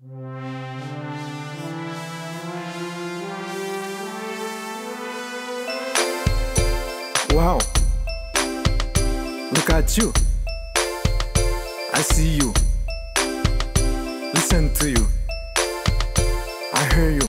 Wow, look at you. I see you. Listen to you. I hear you.